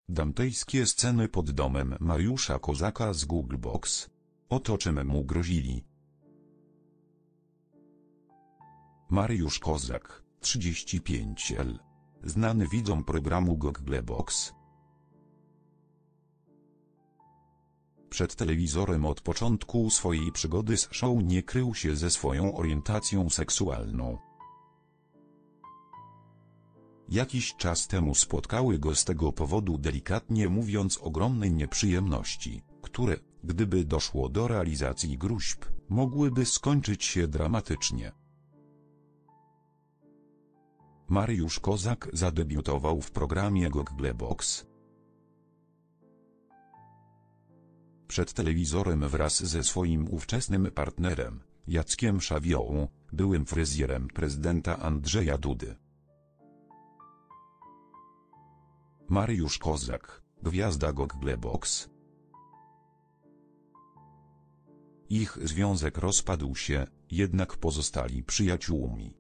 Dantejskie sceny pod domem Mariusza Kozaka z Googlebox. Oto czym mu grozili. Mariusz Kozak, 35 lat. Znany widzom programu Googlebox. Przed telewizorem od początku swojej przygody z show nie krył się ze swoją orientacją seksualną. Jakiś czas temu spotkały go z tego powodu, delikatnie mówiąc, ogromne nieprzyjemności, które, gdyby doszło do realizacji gruźb, mogłyby skończyć się dramatycznie. Mariusz Kozak zadebiutował w programie Googlebox. Przed telewizorem wraz ze swoim ówczesnym partnerem, Jackiem Szawiołą, byłym fryzjerem prezydenta Andrzeja Dudy. Mariusz Kozak, gwiazda Googlebox. Ich związek rozpadł się, jednak pozostali przyjaciółmi.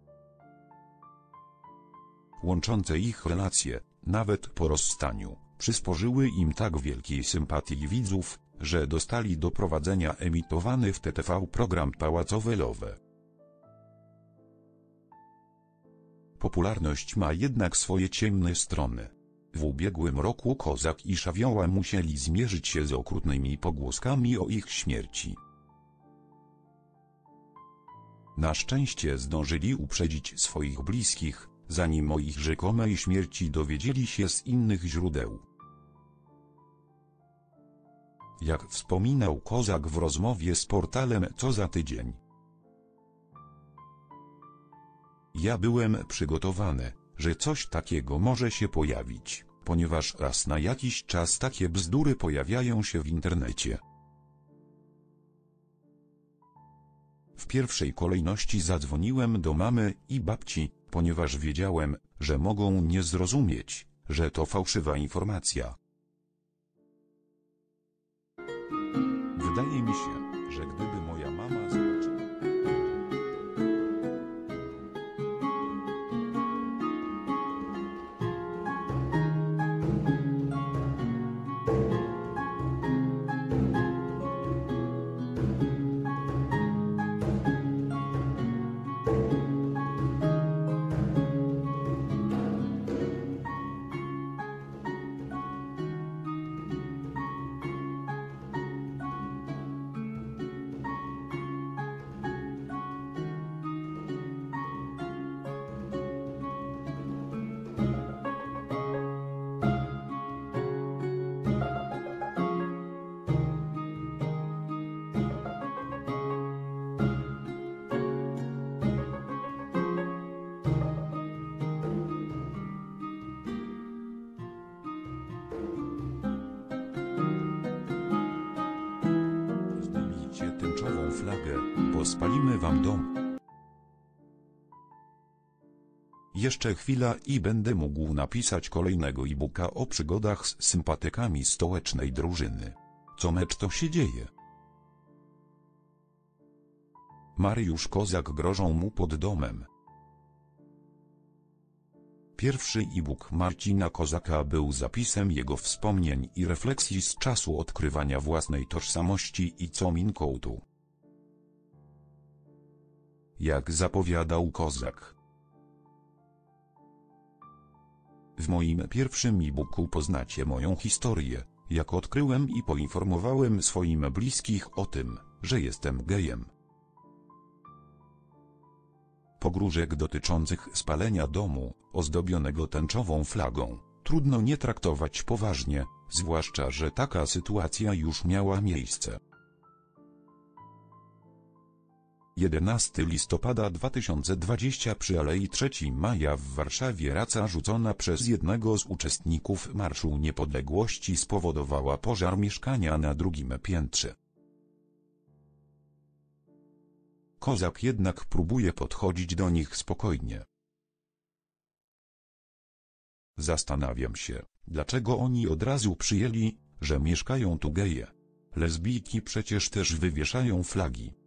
Łączące ich relacje, nawet po rozstaniu, przysporzyły im tak wielkiej sympatii widzów, że dostali do prowadzenia emitowany w TTV program Pałacowe Love. Popularność ma jednak swoje ciemne strony. W ubiegłym roku Kozak i Szawioła musieli zmierzyć się z okrutnymi pogłoskami o ich śmierci. Na szczęście zdążyli uprzedzić swoich bliskich, zanim o ich rzekomej śmierci dowiedzieli się z innych źródeł. Jak wspominał Kozak w rozmowie z portalem Co za tydzień. Ja byłem przygotowany, że coś takiego może się pojawić, ponieważ raz na jakiś czas takie bzdury pojawiają się w internecie. W pierwszej kolejności zadzwoniłem do mamy i babci, ponieważ wiedziałem, że mogą nie zrozumieć, że to fałszywa informacja. Wydaje mi się, że gdyby moja mama zobaczyła... Tęczową flagę, bo spalimy wam dom. Jeszcze chwila i będę mógł napisać kolejnego e-booka o przygodach z sympatykami stołecznej drużyny. Co mecz to się dzieje? Mariusz Kozak grożą mu pod domem. Pierwszy e-book Marcina Kozaka był zapisem jego wspomnień i refleksji z czasu odkrywania własnej tożsamości i coming outu. Jak zapowiadał Kozak: w moim pierwszym e-booku poznacie moją historię, jak odkryłem i poinformowałem swoim bliskich o tym, że jestem gejem. Pogróżek dotyczących spalenia domu, ozdobionego tęczową flagą, trudno nie traktować poważnie, zwłaszcza że taka sytuacja już miała miejsce. 11 listopada 2020 przy Alei 3 Maja w Warszawie raca rzucona przez jednego z uczestników Marszu Niepodległości spowodowała pożar mieszkania na drugim piętrze. Kozak jednak próbuje podchodzić do nich spokojnie. Zastanawiam się, dlaczego oni od razu przyjęli, że mieszkają tu geje. Lesbijki przecież też wywieszają flagi.